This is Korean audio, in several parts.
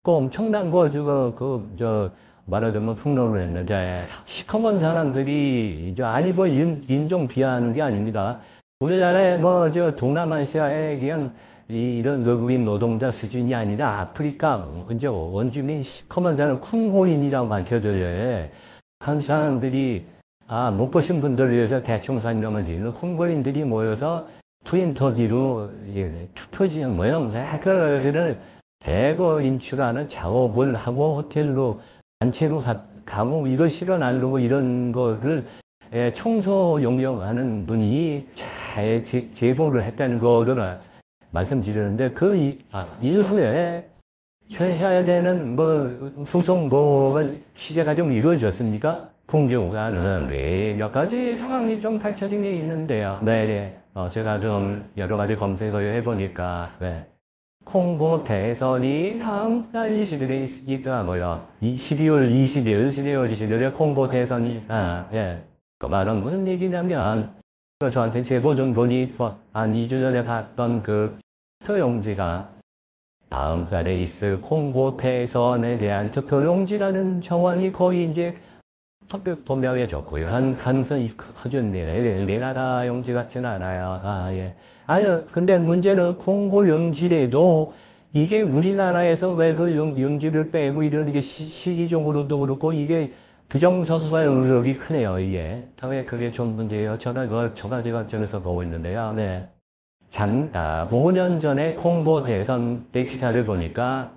엄청난 거, 말하자면 폭로를 했는데, 시커먼 사람들이, 아니, 인종 비하하는 게 아닙니다. 우리나라의 동남아시아의 그냥, 이런 외국인 노동자 수준이 아니라 아프리카, 원주민 시커먼 사람, 콩고인이라고 밝혀져요. 한 사람들이, 못 보신 분들을 위해서 대충 설명을 드리는 콩고인들이 모여서 트윈터디로, 투표지역 모형, 그것을 대거 인출하는 작업을 하고 호텔로 단체로 가고 이걸 실어 나르고 이런 거를 청소 용역하는 분이 잘 제보를 했다는 거를 말씀드리는데 이후에 해야 되는 수송보가 시제가 좀 이루어졌습니까? 풍경과는 몇 가지 상황이 좀 펼쳐진 게 있는데요. 네. 제가 좀 여러 가지 검색을 해보니까 콩고 대선이 다음 달 20일에 있더라고요. 12월 20일에 콩고 대선이, 그 말은 무슨 얘기냐면, 저한테 제보 좀 보니, 한 2주 전에 봤던 투표용지가 다음 달에 있을 콩고 대선에 대한 투표용지라는 정황이 거의 이제 분명해졌고요. 한 가능성이 커졌네요. 우리나라 용지 같지는 않아요. 근데 문제는 콩고 용지래도 이게 우리나라에서 왜 그 용지를 빼고 이렇게 시기적으로도 그렇고 이게 부정서수의 의혹이 크네요, 이게. 왜 그게 좀 문제예요? 제가 관점에서 보고 있는데요. 네. 5년 전에 콩고 대선 때 기사를 보니까,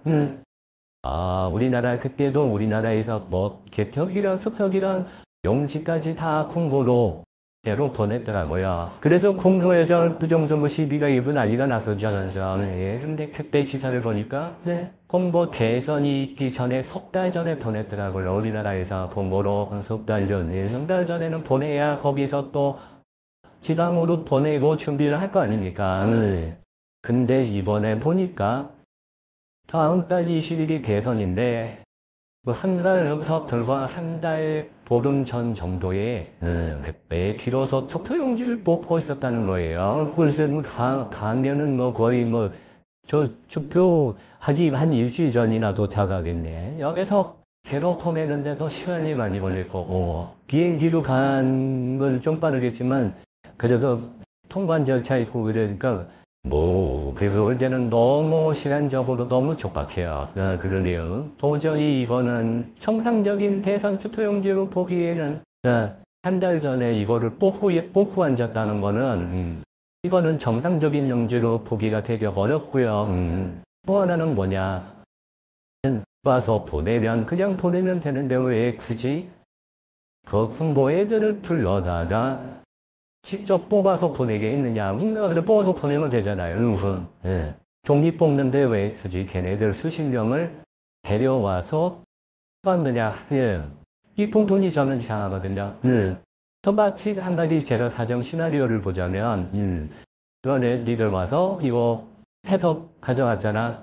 그때도 우리나라에서 개혁이랑 수혁이랑 용지까지 다 콩고로 대로 보냈더라고요. 그래서 콩고에서 부정선거 시비가 일부 난리가 났었잖아요. 근데 그때 기사를 보니까, 콩고 대선이 있기 전에 석 달 전에 보냈더라고요. 우리나라에서 콩고로 석 달 전에. 석 달 전에는 보내야 거기서 또 지방으로 보내고 준비를 할 거 아닙니까? 근데 이번에 보니까, 다음 달 20일이 대선인데, 한 달부터 불과 한 달 보름 전 정도에, 뒤로서 투표용지를 뽑고 있었다는 거예요. 그래서 가면은 거의 투표하기 한 일주일 전이나 도착하겠네. 여기서 개로 보내는데도 시간이 많이 걸릴 거고, 비행기로 간 건 좀 빠르겠지만, 그래도 통관 절차 있고 그러니까, 그래서 이제는 너무 시간적으로 너무 촉박해요. 그러네요. 도저히 이거는 정상적인 대선 투표용지로 보기에는, 한 달 전에 이거를 뽑고 앉았다는 거는, 이거는 정상적인 용지로 보기가 되게 어렵고요. 또 하나는 뭐냐. 와서 그냥 보내면 되는데 왜 굳이 그 홍보 애들을 불러다가 직접 뽑아서 보내게 있느냐. 우리나라를 뽑아서 보내면 되잖아요. 종이 뽑는데 왜 굳이 걔네들 수십 명을 데려와서 뽑느냐. 이 부분이 저는 이상하거든요. 또 마치 한 가지 제가 사정 시나리오를 보자면, 니들 와서 이거 해서 가져왔잖아.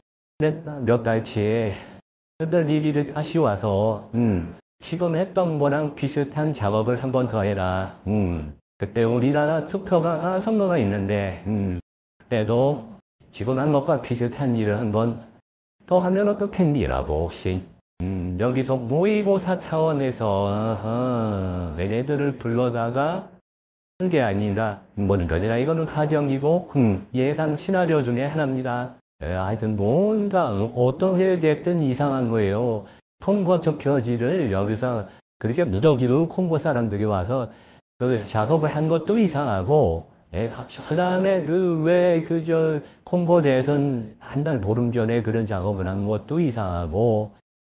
몇 달치에 니들 다시 와서, 지금 했던 거랑 비슷한 작업을 한 번 더 해라. 그때 우리나라 투표가 선거가 있는데, 그때도 지금 한 것과 비슷한 일을 한 번 더 하면 어떻겠니라고, 혹시. 여기서 모의고사 차원에서, 얘네들을 불러다가, 하는 게 아니다. 거니라 이거는 가정이고, 예상 시나리오 중에 하나입니다. 하여튼 뭔가, 어떻게 됐든 이상한 거예요. 콩고 투표지를 여기서 그렇게 무더기로 콩고 사람들이 와서, 작업을 한 것도 이상하고, 그 다음에 콩고 대선 한 달 보름 전에 그런 작업을 한 것도 이상하고,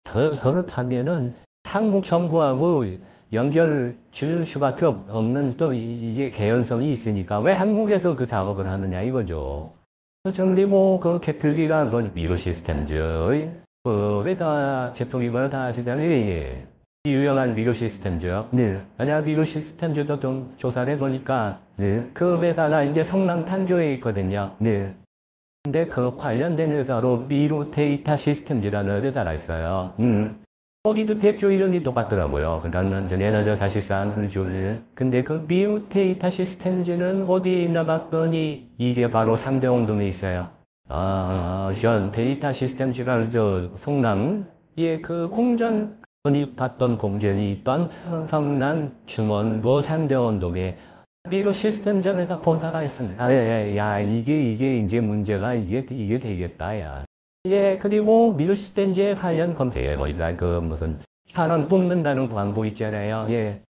그렇다면은 한국 정부하고 연결 줄 수밖에 없는 또 이게 개연성이 있으니까 왜 한국에서 그 작업을 하느냐 이거죠. 정리모 개필기가 미로 시스템즈, 회사 제품이면 다 아시잖아요. 유명한 미로 시스템즈요. 만약 미로 시스템즈도 좀 조사를 해보니까, 그 회사가 이제 성남 판교에 있거든요. 근데 그 관련된 회사로 미로 데이터 시스템즈라는 회사가 있어요. 거기도 대표 이름이 똑같더라고요. 그러면 얘네들 사실상 근데 그 미로 데이터 시스템즈는 어디에 있나 봤더니 이게 바로 3대 원동에 있어요. 현 데이터 시스템 지가 성남의 그 공전이 받던 공전이 있던 성남 중원고 3대 원동에 미국 시스템전에서 본사가 있습니다. 야, 이게 이제 문제가 이게 되겠다, 야. 예, 그리고 미국 시스템제 관련 검색에 거기다 무슨 현원 뽑는다는 광고 있잖아요. 예.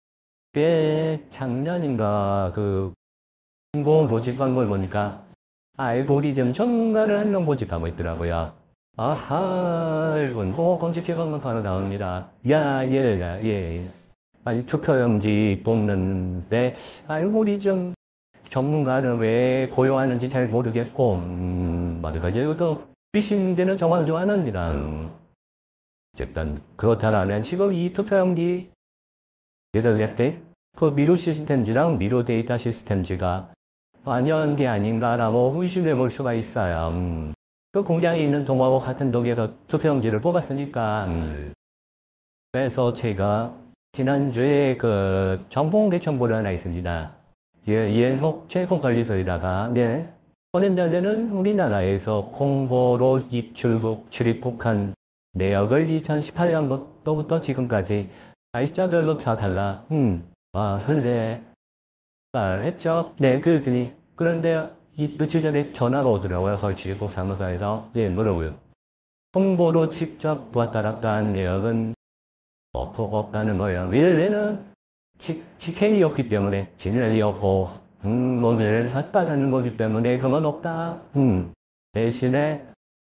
작년인가 홍보 모집한 걸 보니까 알고리즘 전문가를 한 명 모집하고 있더라고요. 아하, 이건 검색해보면 바로 나옵니다. 예. 아니, 투표용지 뽑는데 알고리즘 전문가를 왜 고용하는지 잘 모르겠고, 맞아요. 이것도 비신데는 정말 좋아합니다. 어쨌든 그렇다면 지금 이 투표용지 예를 때 그 미로 시스템즈랑 미로 데이터 시스템즈가 완연한 게 아닌가라고 의심해 볼 수가 있어요. 그 공장에 있는 동하고 같은 동에서 투표용지를 뽑았으니까. 그래서 제가 지난주에 그 정보공개정보를 하나 있습니다. 예목 최고관리소에다가, 네. 현재는 우리나라에서 공보로 입출국, 출입국한 내역을 2018년부터 지금까지 날짜별로 다 달라. 현재 했죠. 네, 그런데 며칠 전에 전화가 오더라고요. 거기 출입국 사무소에서. 네, 뭐라고요? 홍보로 직접 보았다랍다 한 내역은 없다는 거예요. 왜냐면 직행이었기 때문에 진행이었고 뭐를 했다는 거기 때문에 그건 없다. 대신에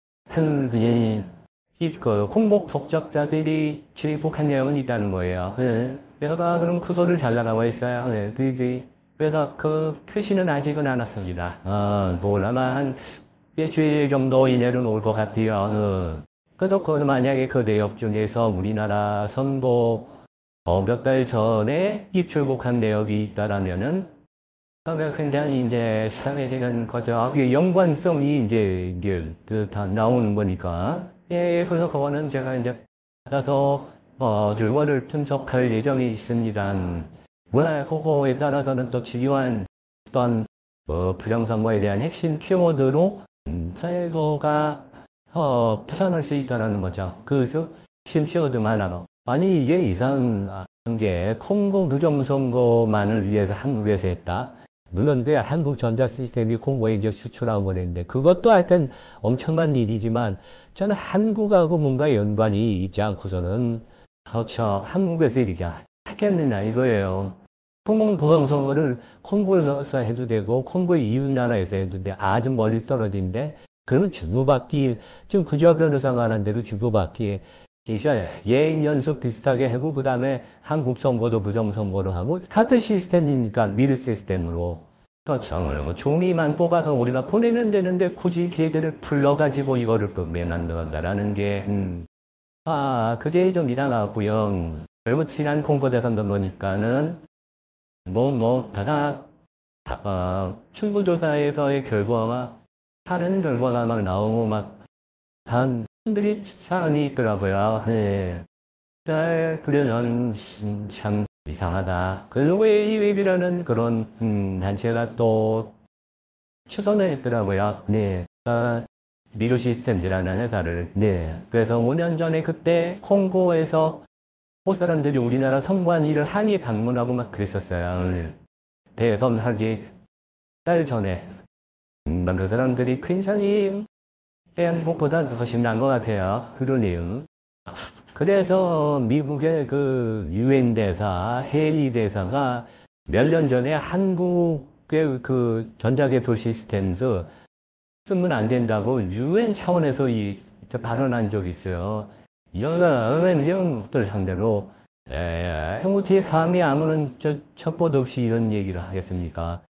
그 홍보 목적자들이 출입국한 내용은 있다는 거예요. 네. 내가 그럼 그거를 잘 나가고 있어요. 네, 그래서 그 표시는 아직은 안 왔습니다. 아마 한 일주일 정도 이내로 올 것 같아요. 그래도 만약에 그 내역 중에서 우리나라 선거 몇 달 전에 입출국한 내역이 있다라면은 굉장히 이제 사회적인 거죠. 연관성이 이게 다 나오는 거니까. 예, 그래서 그거는 제가 이제 받아서 결과를 분석할 예정이 있습니다. 문화 그거에 따라서는 또 중요한 어떤 부정선거에 대한 핵심 키워드로 사회가 표현할 수 있다는 거죠. 그래서 핵심 키워드만 하나. 아니 이게 이상한 게 콩고 부정선거만을 위해서 한국에서 했다. 물론 그 한국 전자시스템이 콩고에 이제 수출하고 그랬는데 그것도 하여튼 엄청난 일이지만 저는 한국하고 뭔가 연관이 있지 않고서는 그렇죠. 한국에서 이렇게 하겠느냐 이거예요. 콩고 부정선거를 콩고에서 해도 되고 콩고의 이웃나라에서 해도 돼. 아주 멀리 떨어진데 그러면 주고받기 지금 그저 변호사가 하는 대로 주고받기 예인 연속 비슷하게 하고 그 다음에 한국 선거도 부정선거로 하고 같은 시스템이니까 미르 시스템으로 그렇죠. 종이만 뽑아서 우리가 보내면 되는데 굳이 걔들을 불러가지고 이거를 왜 만들었다라는 게 그게 좀 이상하고요. 그리고 지난 공보대선도 보니까는 다가 출구조사에서의 결과가 다른 결과가 막 나오고 한 분들이 사안이 있더라고요. 네. 그러면 참 이상하다. 그리고 웨이웹이라는 그런 단체가 또 추선을 했더라고요. 네. 미루 시스템즈라는 회사를. 네. 그래서 5년 전에 그때 콩고에서 사람들이 우리나라 선관위를 한이 방문하고 막 그랬었어요. 대선하기 달 전에. 그 사람들이 굉장히 한국보다 훨씬 나은 것 같아요. 그러네요. 그래서 미국의 그 유엔 대사, 해리 대사가 몇 년 전에 한국의 그 전자개표 시스템스 쓰면 안 된다고 유엔 차원에서 발언한 적이 있어요. 이런 것들 상대로 어떻게 감히 아무런 첩보도 없이 이런 얘기를 하겠습니까?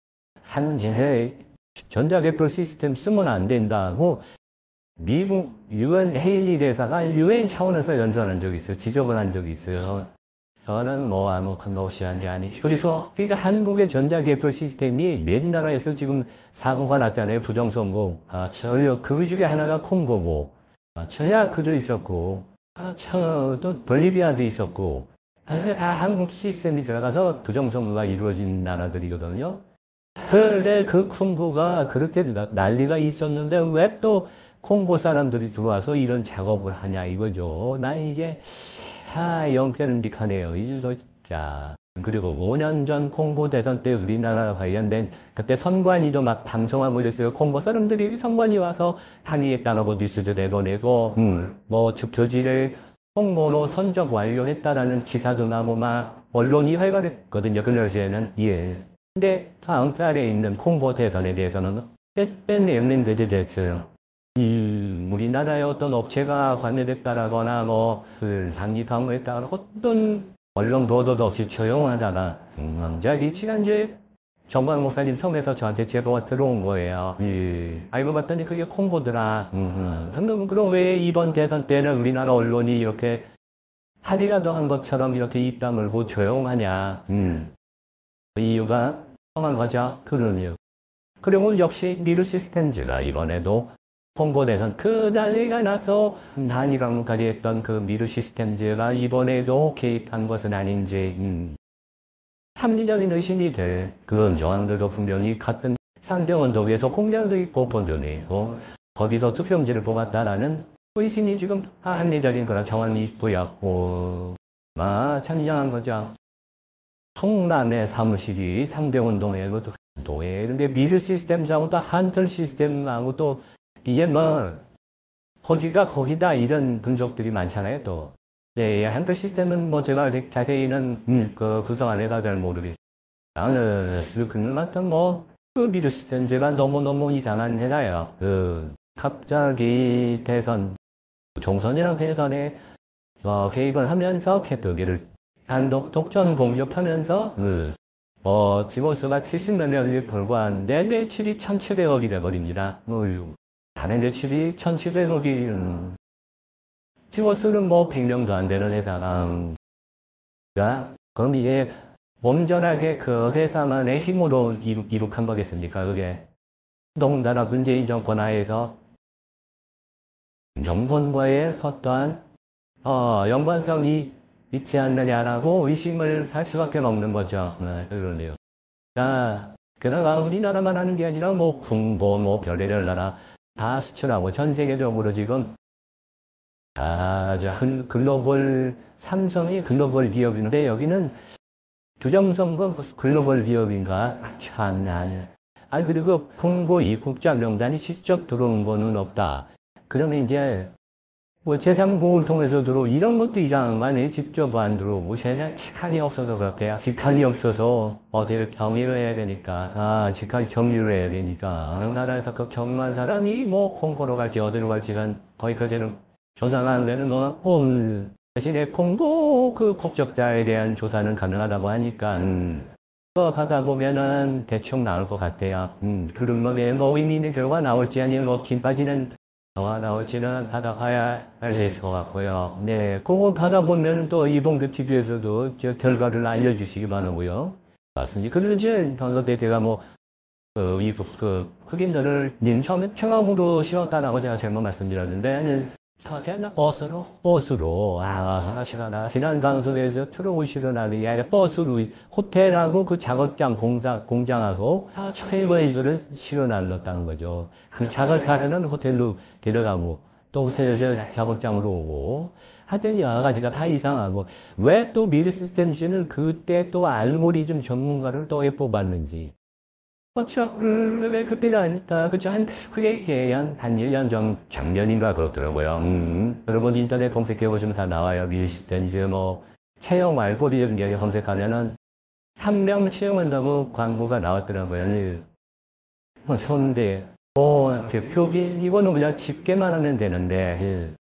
전자개표 시스템 쓰면 안 된다고 미국 유엔 헤일리 대사가 유엔 차원에서 연설한 적이 있어요. 지적을 한 적이 있어요. 저는 아무튼 무시한 게 아니고. 그러니까 한국의 전자개표 시스템이 몇 나라에서 지금 사고가 났잖아요. 부정선거. 그 중에 하나가 콩고고, 전야크도 있었고, 또 볼리비아도 있었고, 한국 시스템이 들어가서 부정선거가 이루어진 나라들이거든요. 그래, 그 콩고가 그렇게 난리가 있었는데 왜 또 콩고 사람들이 들어와서 이런 작업을 하냐 이거죠. 나 이게, 영견직하네요. 이거 진짜. 그리고 5년 전 콩고 대선 때 우리나라 관련된 그때 선관위도 막 방송하고 이랬어요. 콩고 사람들이 선관위 와서 항의했다고 뉴스도 내보내고, 뭐, 교지를 콩고로 선적 완료했다라는 기사도 나고 막 언론이 활발했거든요. 그 당시에는. 예. 근데 다음 달에 있는 콩고 대선에 대해서는 빼뺀 내용들이 됐어요. 우리나라의 어떤 업체가 관여됐다라거나 당리 방어했다거나 어떤 언론 보도도 없이 조용하다가 갑자기 지난주에 정광 목사님 통해서 저한테 제보가 들어온 거예요. 알고 봤더니 그게 콩고더라. 그럼 왜 이번 대선 때는 우리나라 언론이 이렇게 할이라도 한 것처럼 이렇게 입 다물고 조용하냐. 그 이유가 성한 거죠. 그러네요. 그리고 역시 미르 시스템즈가 이번에도 콩고 대선 그 난리가 나서 한일 강까지 했던 그 미르 시스템즈가 이번에도 개입한 것은 아닌지 합리적인 의심이 될 그런 정황들도 분명히 같은 상정언덕에서 공장도 있고 본전이 있고 거기서 투표용지를 뽑았다라는 의심이 지금 합리적인 그런 정황이 있고요. 참 이상한 거죠. 성남의 사무실이 상대운동회, 그것도 운동회. 근데 미르 시스템하고 또 한철 시스템하고 또 이게 뭐, 거기가 거기다 이런 분석들이 많잖아요, 또. 네, 한철 시스템은 뭐 제가 아직 자세히는 그 구성 안에가 잘 모르겠어요. 나는 그만큼 그 미르 시스템제가 너무너무 이상한 회사예요. 갑자기 총선이랑 대선에 개입을 하면서 캐터기를 단독 독점 공격하면서 지원수가 70만 명에 불과한데 매출이 1,700억이 돼버립니다. 단의 매출이 1,700억이 지원수는 100명도 안 되는 회사가 그럼 이게 온전하게 그 회사만의 힘으로 이룩한 거겠습니까? 그게 더군다나 문재인 정권 하에서 정권과의 어떠한 연관성이 있지 않느냐라고 의심을 할 수밖에 없는 거죠. 네, 그러네요. 자, 게다가 우리나라만 하는 게 아니라 중고, 별의별 나라 다 수출하고 전 세계적으로 지금 글로벌 삼성이 글로벌 기업인데 여기는 주정성도 글로벌 기업인가? 그리고 콩고 입국자 명단이 직접 들어온 거는 없다. 그러면 이제 제3국을 통해서 이런 것도 이상하네. 직접 안 들어오고, 직한이 없어서 그렇게요. 직한이 없어서, 어디를 경유를 해야 되니까, 직한 경유를 해야 되니까, 어느 나라에서 그 경유한 사람이 콩고로 갈지, 어디로 갈지는 거기까지는 조사가 안 되는 거는, 대신에 콩고 그 국적자에 대한 조사는 가능하다고 하니까, 그거 하다 보면은 대충 나올 것 같아요. 그런 의미는 결과 나올지 아니면 긴빠지는 나올지는 하다 가야 할 수 있을 것 같고요. 네, 그거 하다 보면 또 이봉규 TV에서도 결과를 알려주시기 바라고요. 맞습니다. 그런지 전때 제가 흑인들을 처음에 청학으로 씌웠다라고 제가 잘못 말씀드렸는데, 버스로, 지난 방송에서 트로우시로 나는 게 버스로, 호텔하고 그 작업장, 공장하고 트레이블을 실어 날렸다는 거죠. 그 작업하려는 호텔로 데려가고, 또 호텔에서 작업장으로 오고, 하여튼 여러 가지가 다 이상하고, 왜 또 미르 시스템즈는 그때 또 알고리즘 전문가를 또 왜 뽑았는지. 그렇죠. 왜 그때가 아닐까. 그쵸. 그게 한 1년 전, 작년인가 그렇더라고요. 여러분 인터넷 검색해보시면 다 나와요. 밀시스템즈, 채용 알고리즘 얘기 검색하면은, 한 명 채용한다고 광고가 나왔더라고요. 손대, 표기, 이거는 그냥 집게만 하면 되는데,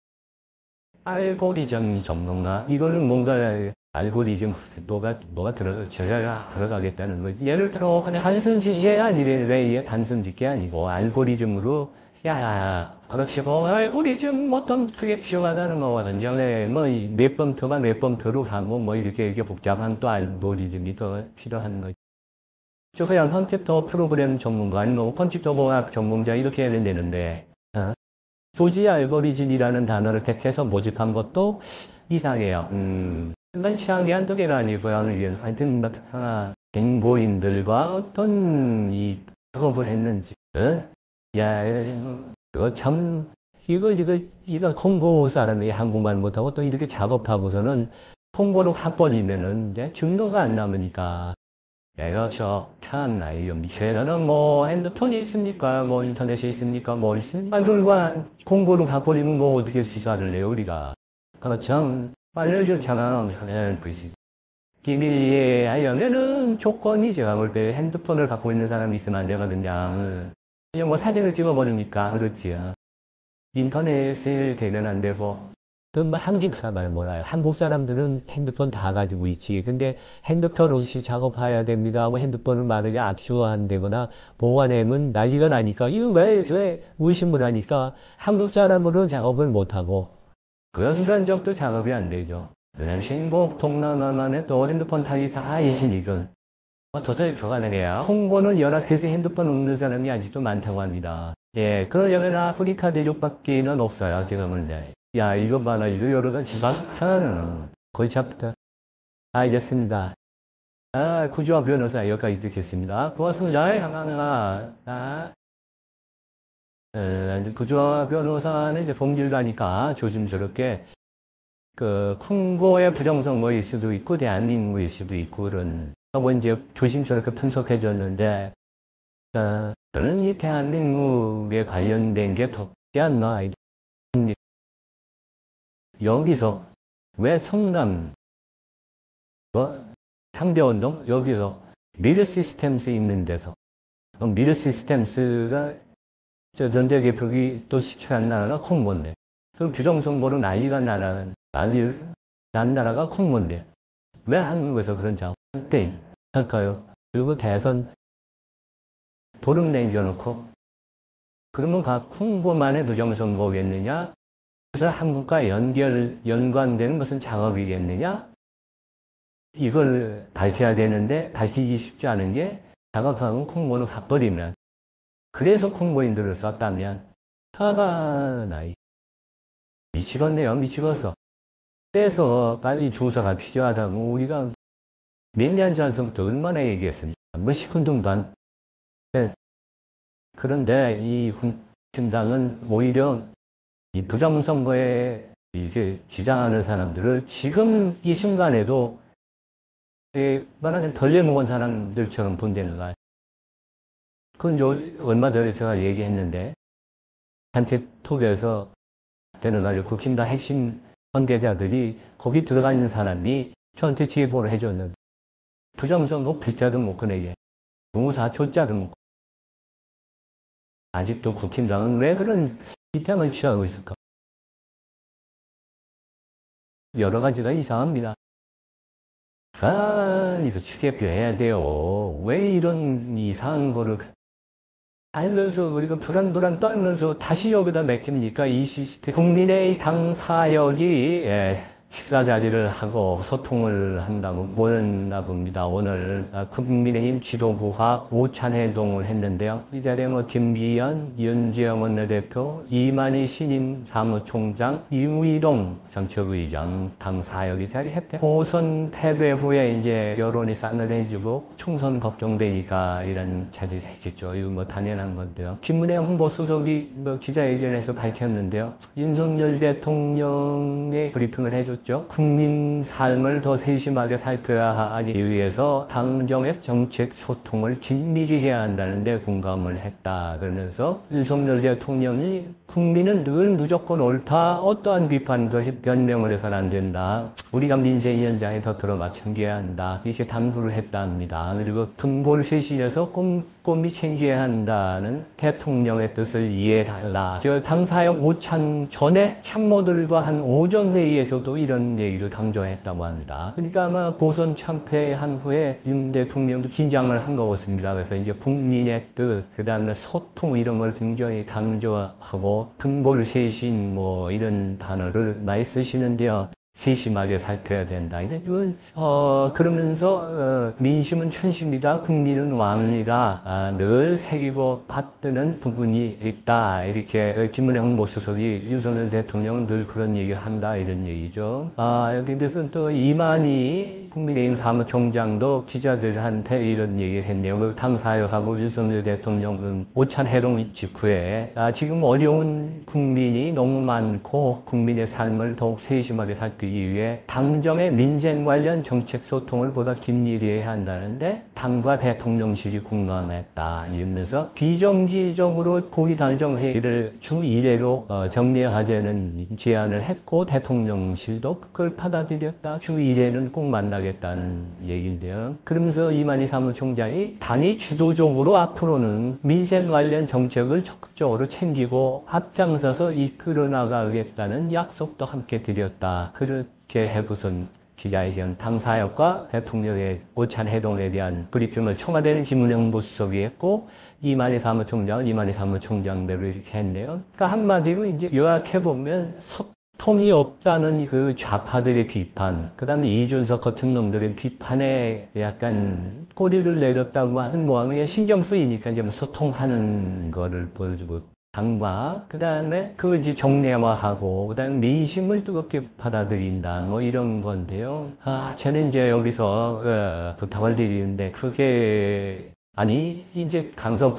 알고리즘 전문가, 이거는 뭔가, 알고리즘, 뭐가 들어가겠다는 거지. 예를 들어, 그냥 단순 짓게 아니래. 왜 이게 단순 짓게 아니고, 알고리즘으로, 그렇지, 알고리즘 그게 필요하다는 거거든요. 몇 번표로 하고, 이렇게 복잡한 또 알고리즘이 더 필요한 거지. 그냥 컴퓨터 프로그램 전문가, 아니면 컴퓨터 공학 전문가, 이렇게 하면 되는데, 조지 알고리즘이라는 단어를 택해서 모집한 것도 이상해요. 일반 시장이 한두 개가 아니고요. 하여튼, 행보인들과 어떤 이 작업을 했는지, 야, 이거 참, 이거 콩고 사람이 한국말 못하고 또 이렇게 작업하고서는 콩고로 확벌이면은 이제 증거가 안 남으니까. 내가 참, 미쉐라는 뭐 핸드폰이 있습니까? 뭐 인터넷이 있습니까? 뭐 있습니까? 그걸 콩고로 확벌이면 뭐 어떻게 시사를 해요, 우리가. 그렇죠. 알려줬잖아. 비밀리에 하려면은 조건이 제가 볼 때 핸드폰을 갖고 있는 사람이 있으면 안 되거든요. 그냥 뭐 사진을 찍어버리니까 그렇지요. 인터넷을 되면 안 되고. 그뭐 한국 사람 뭐라요? 한국 사람들은 핸드폰 다 가지고 있지. 근데 핸드폰 없이 작업해야 됩니다. 뭐 핸드폰을 만약에 압수한다거나 보관하면 난리가 나니까 이거 왜 의심을 하니까 한국 사람으로 작업을 못하고 그런 순간적도 작업이 안 되죠. 신곡 동남아만 해도 핸드폰 타기사 이신이건 도저히 불가능해요. 홍보는 연합해서 핸드폰 없는 사람이 아직도 많다고 합니다. 예, 그러려면 아프리카 대륙밖에는 없어요, 지금은. 네. 야, 이거 봐라, 이거 여러 가지 하나는 거의 잡다. 알겠습니다. 구조화 변호사 여기까지 듣겠습니다. 고맙습니다. 하나. 구조화 변호사는 이제 법률가니까 조심스럽게 콩고의 부정선거일 수도 있고 대한민국일 수도 있고 그런 하고 이제 조심스럽게 분석해 줬는데 저는 이 대한민국에 관련된 게 덥지 않나. 여기서 왜 성남 상대운동 여기서 미르 시스템스 있는 데서 미르 시스템스가 전대 개표기 또 시초한 나라가 콩고인데 그 부정선거로 난리가 난 나라가 콩고인데 왜 한국에서 그런 작업을 할까요? 그리고 대선 보름 남겨놓고 그러면 각 콩고만의 부정선거겠느냐? 그래서 한국과 연관되는 무슨 작업이겠느냐? 이걸 밝혀야 되는데 밝히기 쉽지 않은 게 작업하고 콩고는 가버리면 그래서 콩고인들을 썼다면 화가 나이 미치겠네요. 미치겠어. 그래서 빨리 조사가 필요하다고 우리가 몇 년 전부터 얼마나 얘기했습니까? 뭐 10분도 안. 그런데 이 국힘당은 오히려 이 부정선거에 이게 주장하는 사람들을 지금 이 순간에도 말하자면 덜레 먹은 사람들처럼 본다는 거야. 그건 얼마 전에 제가 얘기했는데 단체 톡에서 되는 아주 국힘당 핵심 관계자들이 거기 들어가 있는 사람이 저한테 제보를 해줬는데 부정선거 글자도 못 꺼내게 공사 조자도 못 아직도 국힘당은 왜 그런 입장을 취하고 있을까? 여러 가지가 이상합니다. 이거 추계표해야 돼요. 왜 이런 이상한 거를 알면서 우리가 불안불안 떨면서 다시 여기다 맡깁니까? 이 시스템. 국민의당 사역이 식사 자리를 하고 소통을 한다고 보였나 봅니다. 오늘 국민의힘 지도부가 오찬회동을 했는데요. 이 자리에 김기현, 윤재영 원내대표, 이만희 신임 사무총장, 이우이동 정책의장 당 사역이 자리했대. 호선 패배 후에 이제 여론이 싸늘해지고 총선 걱정되니까 이런 자리를 했겠죠. 이거 뭐 당연한 건데요. 김문혜 홍보수석이 기자회견에서 밝혔는데요. 윤석열 대통령의 브리핑을 해줬죠. 국민 삶을 더 세심하게 살펴야 하기 위해서 당정의 정책 소통을 긴밀히 해야 한다는데 공감을 했다. 그러면서 윤석열 대통령이 국민은 늘 무조건 옳다. 어떠한 비판도 변명을 해서는 안 된다. 우리가 민생위원장에 더 들어맞 챙겨야 한다. 이렇게 당부를 했답니다. 그리고 등보를 쇄신해서 꼼꼼히 챙겨야 한다는 대통령의 뜻을 이해해달라. 당사역 오찬 전에 참모들과 한 오전 회의에서도 이런 얘기를 강조했다고 합니다. 그러니까 아마 보선 참패한 후에 윤 대통령도 긴장을 한 것 같습니다. 그래서 이제 국민의 뜻, 그 다음에 소통 이런 걸 굉장히 강조하고 등볼 쇄신 뭐 이런 단어를 많이 쓰시는데요. 세심하게 살펴야 된다. 그러면서 민심은 천시입니다. 국민은 왕이다. 늘 새기고 받드는 부분이 있다. 이렇게 김문혜 홍보수석이 윤석열 대통령은 늘 그런 얘기를 한다. 이런 얘기죠. 여기 대해서 또 이만희 국민의힘 사무총장도 기자들한테 이런 얘기를 했네요. 그 당사역하고 윤석열 대통령은 오찬 해동 직후에 지금 어려운 국민이 너무 많고 국민의 삶을 더욱 세심하게 살기 위해 당정의 민생 관련 정책 소통을 보다 긴밀히 해야 한다는데 당과 대통령실이 공감했다 이러면서 비정기적으로 고위 당정회의를 주 1회로 정리하자는 제안을 했고 대통령실도 그걸 받아들였다. 주 1회는 꼭 만나겠다는 얘기인데요. 그러면서 이만희 사무총장이 당이 주도적으로 앞으로는 민생 관련 정책을 적극적으로 챙기고 앞장서서 이끌어 나가겠다는 약속도 함께 드렸다. 그렇게 해부선 기자회견 당사역과 대통령의 오찬 해동에 대한 브리핑을 청와대는 김은영 부수석이 했고 이만희 사무총장대로 이렇게 했네요. 그러니까 한마디로 이제 요약해보면 소통이 없다는 그 좌파들의 비판, 그 다음에 이준석 같은 놈들의 비판에 약간 꼬리를 내렸다고 하는 모양에 신경 쓰이니까 이제 소통하는 거를 보여주고 당과 그 다음에 그 이제 정례화하고 그 다음에 민심을 뜨겁게 받아들인다 뭐 이런 건데요. 저는 이제 여기서 부탁을 드리는데 그게 아니 이제 강서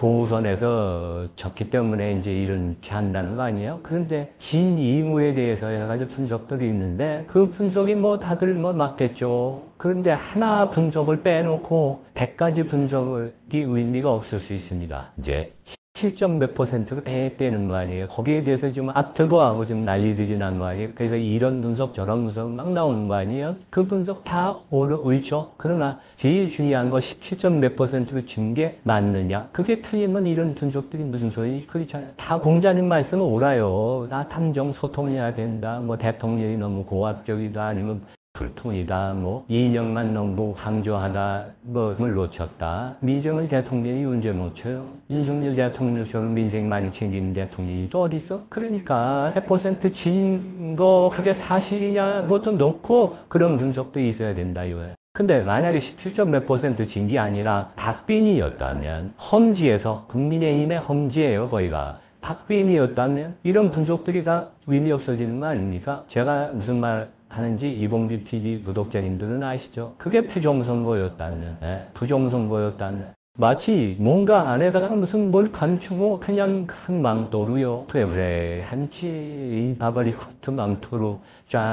보우선에서 졌기 때문에 이제 이렇게 한다는 거 아니에요? 그런데 진 이후에 대해서 여러 가지 분석들이 있는데 그 분석이 뭐 다들 뭐 맞겠죠. 그런데 하나 분석을 빼놓고 100가지 분석이 의미가 없을 수 있습니다. 이제 7점 몇 %가 빼는 거 아니에요. 거기에 대해서 지금 뜨거워하고 지금 난리들이 난 거 아니에요. 그래서 이런 분석 저런 분석 막 나오는 거 아니에요. 그 분석 다 옳죠. 그러나 제일 중요한 거 17점 몇 %로 준 게 맞느냐. 그게 틀리면 이런 분석들이 무슨 소리. 그렇잖아요. 다 공자님 말씀은 옳아요. 다 탐정 소통해야 된다. 뭐 대통령이 너무 고압적이다. 아니면 불통이다, 뭐, 이념만 너무 강조하다, 뭐를 놓쳤다. 민정을 대통령이 언제 놓쳐요? 윤석열 대통령처럼 민생 많이 챙기는 대통령이 또 어딨어? 그러니까 100% 진 거, 그게 사실이냐, 뭐좀 놓고 그런 분석도 있어야 된다, 이거예요. 근데 만약에 17점 몇 % 진 게 아니라 박빙이었다면, 험지에서, 국민의힘의 험지예요, 거기가. 박빙이었다면, 이런 분석들이 다 의미 없어지는 거 아닙니까? 제가 무슨 말, 하는지 이봉규 TV 구독자님들은 아시죠? 그게 부정선거였다면, 부정선거였다면. 마치 뭔가 안에다가 무슨 뭘 감추고 그냥 큰 망토로요. 그래, 한치 바바리 코트 망토로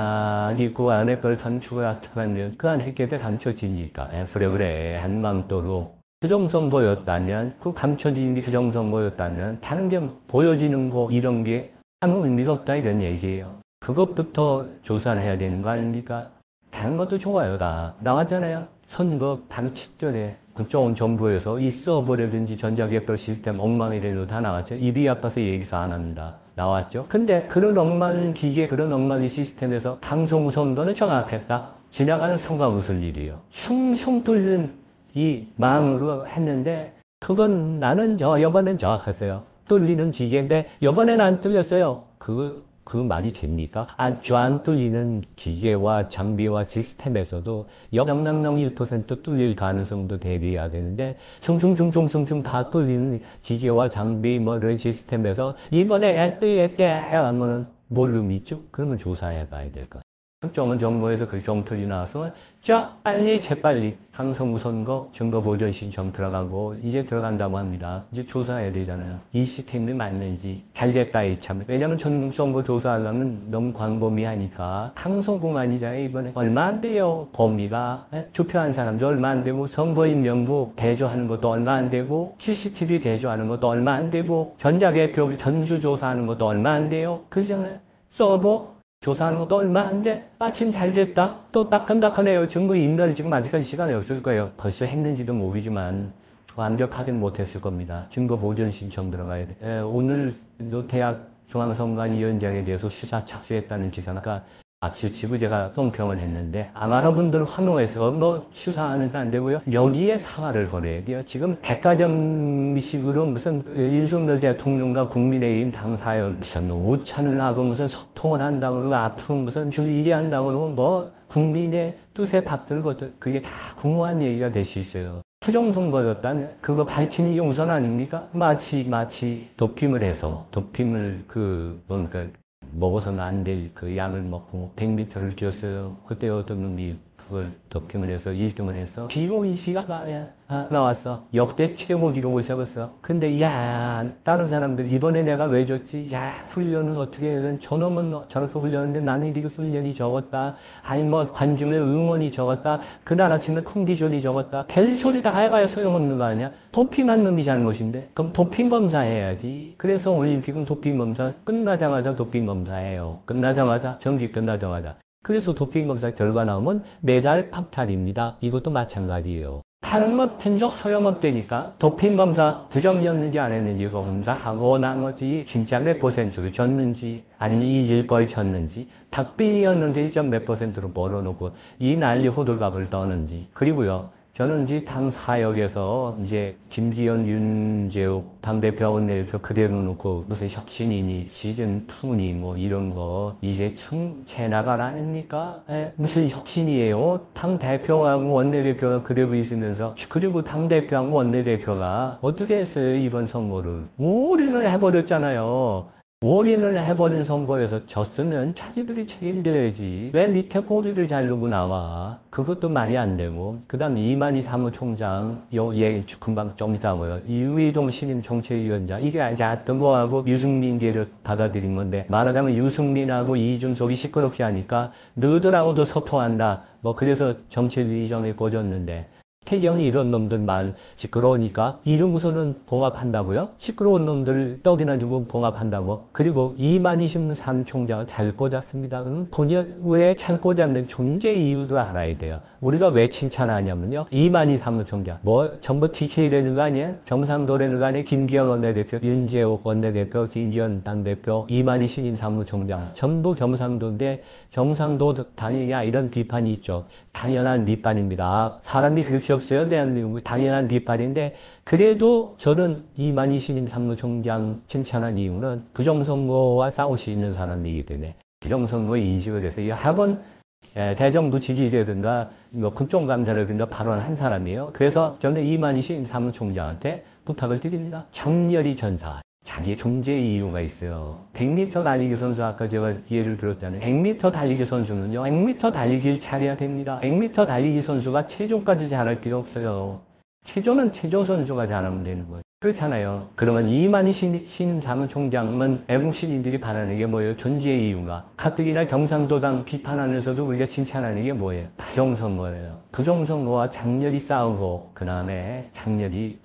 쫙 있고 안에 걸 감추고 나타나면 그 안에 게 감춰지니까. 그래, 한 망토로. 부정선거였다면, 그 감춰진 게 부정선거였다면, 다른 게 보여지는 거 이런 게 아무 의미가 없다 이런 얘기예요. 그것부터 조사를 해야 되는 거 아닙니까? 다른 것도 좋아요, 다. 나왔잖아요. 선거 바로 직전에 국정원 정부에서 이 서버라든지 전자개표 시스템 엉망이래도 다 나왔죠. 입이 아파서 얘기서 안 합니다. 나왔죠. 근데 그런 엉망 기계, 그런 엉망 시스템에서 방송 선거는 정확했다. 지나가는 선거가 무슨 일이에요. 흉흉 뚫는 이 망으로 했는데 그건 나는 이번엔 정확했어요. 뚫리는 기계인데 이번엔 안 뚫렸어요. 그 말이 됩니까? 안 뚫리는 기계와 장비와 시스템에서도 0.01% 뚫릴 가능성도 대비해야 되는데 숭숭숭숭숭숭 다 뚫리는 기계와 장비 뭐 이런 시스템에서 이번에 안 뚫렸대 하면 뭘로 믿죠? 그러면 조사해 봐야 될 거예요. 특정은 정부에서 그 정토리 나왔으면 빨리 재빨리 강성구 선거 증거보전 신청 들어가고 이제 들어간다고 합니다. 이제 조사해야 되잖아요. 이 시스템이 맞는지 잘 됐다 이참. 왜냐면 전국선거 조사하려면 너무 광범위하니까 강성구만이잖아요. 이번에 얼마 안 돼요. 범위가 투표한 사람도 얼마 안 되고 선거인 명부 대조하는 것도 얼마 안 되고 CCTV 대조하는 것도 얼마 안 되고 전자개표 전수조사하는 것도 얼마 안 돼요. 그러잖아요. 서버 조사하는 것도 얼마 안 돼. 마침 잘 됐다. 또 따끈따끈해요. 증거 인멸 지금 아직까지 시간이 없을 거예요. 벌써 했는지도 모르지만 완벽하게는 못했을 겁니다. 증거 보전 신청 들어가야 돼. 오늘 노태학 중앙선관위원장에 대해서 수사 착수했다는 기사가 지부제가 통평을 했는데 아마 여러분들 환호해서 뭐 수사하는 거 안 되고요. 여기에 사과를 걸어야 돼요. 지금 백화점식으로 무슨 윤석열 대통령과 국민의힘 당사연 무슨 오찬을 하고 무슨 소통을 한다고 그러고 앞으로 무슨 주의리 한다고 그러고 뭐 국민의 뜻에 받들고 그게 다 공허한 얘기가 될 수 있어요. 부정선거였다면 그거 밝히는 우선 아닙니까? 마치 도핑을 해서 도핑을 뭔가 먹어서는 안 될 그 약을 먹고 100m를 뛰었어요. 그때 어떤 놈이 그걸 덕기을 해서 1등을 해서 기록이 시가 나왔어. 역대 최고 기록을 세웠어. 근데 야 다른 사람들 이번에 내가 왜 졌지? 야 훈련은 어떻게 해든 저놈은 저렇게 훈련했는데 나는 이렇게 훈련이 적었다. 아니 뭐 관중의 응원이 적었다. 그날 아침에 컨디션이 적었다. 벨소리 다 해가야 소용없는 거 아니야? 도핑한 놈이 잘못인데 그럼 도핑 검사해야지. 그래서 올림픽은 도핑 검사 끝나자마자 도핑 검사해요. 끝나자마자 경기 끝나자마자. 그래서 도핑 검사 결과 나오면 메달 박탈입니다. 이것도 마찬가지예요. 다른 뭐 편적 소용없다니까 도핑 검사 부정이었는지 안 했는지 검사하고 나머지 진짜 몇 퍼센트로 졌는지 아니면 이길 거에 졌는지 닭빈이었는데 1.몇 퍼센트로 벌어놓고 이 난리 호들갑을 떠는지. 그리고요 저는 이제 당 사역에서 이제 김기현, 윤재욱 당대표 원내대표 그대로 놓고 무슨 혁신이니 시즌2니 뭐 이런 거 이제 채 나갈 아닙니까? 무슨 혁신이에요? 당대표하고 원내대표가 그대로 있으면서 그리고 당대표하고 원내대표가 어떻게 했어요? 이번 선거를 올인을 해버렸잖아요. 올인을 해버린 선거에서 졌으면 자기들이 책임져야지. 왜 밑에 꼬리를 자르고 나와? 그것도 말이 안 되고. 그 다음에 이만희 사무총장, 금방 좀 이따 뭐요. 이의동 신임 정책위원장. 이게 하여튼 뭐하고 유승민계를 받아들인 건데, 말하자면 유승민하고 이준석이 시끄럽게 하니까 너희들하고도 소통한다. 뭐 그래서 정책위 이전에 꽂았는데, 태경이 이런 놈들 말 시끄러우니까 이러고서는 봉합한다고요? 시끄러운 놈들 떡이나 주고 봉합한다고? 그리고 이만희심 사무총장을 잘 꽂았습니다. 그럼 본인 왜 잘 꽂았는 존재 이유도 알아야 돼요. 우리가 왜 칭찬하냐면요. 이만희 사무총장 뭐 전부 TK라는 거 아니에요? 경상도라는 거 아니에요? 김기현 원내대표, 윤재욱 원내대표, 김기현 당대표, 이만희 신임 사무총장 전부 경상도인데 경상도 다니냐 이런 비판이 있죠. 당연한 비판입니다. 사람이 그렇게 없어요. 대한민국 당연한 비판인데 그래도 저는 이만희 신임 사무총장 칭찬한 이유는 부정선거와 싸울 수 있는 사람이기 때문에 부정선거에 인식을 해서 이 학원 대정부 지지라든가 뭐 국정감사라든가 발언한 사람이에요. 그래서 저는 이만희 신임 사무총장한테 부탁을 드립니다. 정렬이 전사. 자기의 존재 이유가 있어요. 100m 달리기 선수 아까 제가 예를 들었잖아요. 100m 달리기 선수는요. 100m 달리기를 잘해야 됩니다. 100m 달리기 선수가 체조까지 잘할 필요 없어요. 체조는 체조 선수가 잘하면 되는 거예요. 그렇잖아요. 그러면 이만희 신임 사무총장은 애국 시민들이 바라는 게 뭐예요? 존재의 이유가. 가뜩이나 경상도당 비판하면서도 우리가 칭찬하는 게 뭐예요? 부정선거예요. 부정선거와 장렬히 싸우고 그 다음에 장렬히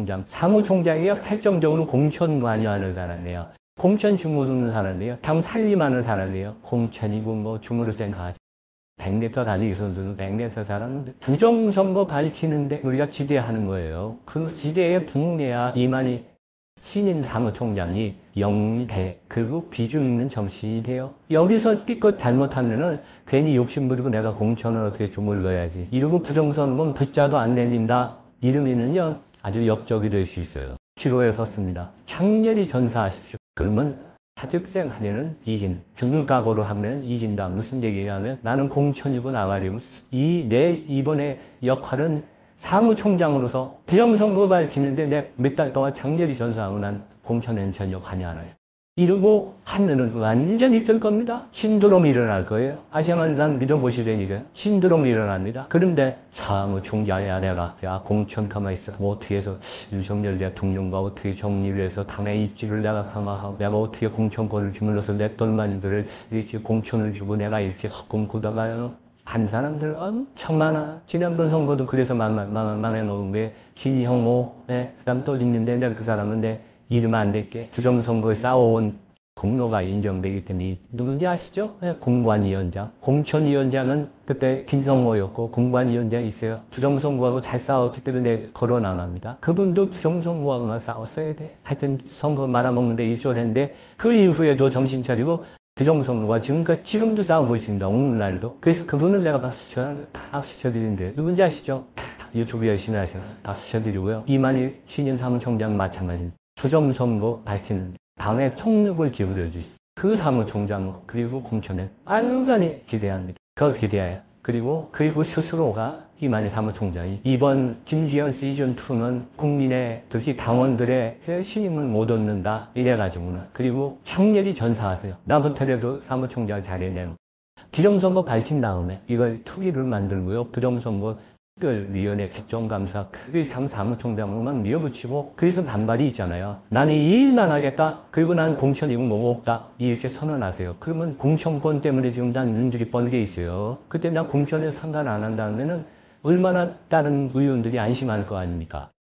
사무총장이 결정적으로 공천 관여하는 사람이에요. 공천 주무르는 사람이에요. 당 살림하는 사람이에요. 공천이고 뭐 주무르 생각 100m 달리기 선수는 100m 잘하는데 부정선거 밝히는데 우리가 기대하는 거예요. 그 기대에 북내야 이만희 신임 사무총장이 영대 그리고 비중 있는 정신이 돼요. 여기서 삐끗 잘못하면은 괜히 욕심부리고 내가 공천을 어떻게 주물러야지 이러고 부정선거는 붙자도 안 내린다 이러면은요 아주 역적이 될 수 있어요. 기로에 섰습니다. 장렬히 전사하십시오. 그러면 사직생 하려는 이긴, 죽을 각오로 하면 이긴다. 무슨 얘기냐면 나는 공천이고 나가려고 내 이번에 역할은 사무총장으로서 부정선거 밝히는데 내 몇 달 동안 장렬히 전사하고 난 공천에는 전혀 관여 안 해요. 이러고 하면은 완전히 뜰 겁니다. 신드롬이 일어날 거예요. 아시아만 난 믿어보시라니까요. 신드롬이 일어납니다. 그런데 사무총장이야 내가 야 공천 가만히 있어. 뭐 어떻게 해서 윤석열 대통령과 어떻게 정리를 해서 당의 입지를 내가 강화하고 내가 어떻게 공천권을 주물러서 내 똘마니들을 이렇게 공천을 주고 내가 이렇게 헛꿈꾸다가요. 한 사람들 엄청 많아. 지난번 선거도 그래서 망해놓은 게 김형호 그다음 또 있는데 내가 그 사람은 이름 안 될게 부정선거에 싸워온 공로가 인정되기 때문에 누군지 아시죠? 공관위원장. 공천위원장은 그때 김성호였고 공관위원장이 있어요. 부정선거하고 잘 싸웠기 때문에 거론 안 합니다. 그분도 부정선거하고만 싸웠어야 돼. 하여튼 선거 말아먹는데 일조했는데 그 이후에도 정신 차리고 부정선거가 지금도 싸우고 있습니다. 오늘날도. 그래서 그분을 내가 박수 쳐드리는데 누군지 아시죠? 유튜브 열심히 하시는 박수 쳐드리고요. 이만희 신임 사무총장 마찬가지입니다. 부정선거 밝히는 당의 총력을 기울여 주시고 그 사무총장 그리고 공천에 완전히 기대합니다. 그걸 기대해요. 그리고 스스로가 이만희 사무총장이 이번 김기현 시즌2는 국민의 특히 당원들의 신임을 못 얻는다 이래가지고는 그리고 창렬히 전사하세요. 나부터라도 사무총장 잘해내는 기정선거 밝힌 다음에 이걸 특위를 만들고요. 부정선거 특별위원회 국정감사 참 사무총장으로만 밀어붙이고 그래서 반발이 있잖아요. 나는 이 일만 하겠다. 그리고 난 공천 이거 못 먹다. 이렇게 선언하세요. 그러면 공천권 때문에 지금 난 눈들이 뻔게 있어요. 그때 난 공천에 상관 안 한다면은 얼마나 다른 의원들이 안심할 거 아닙니까?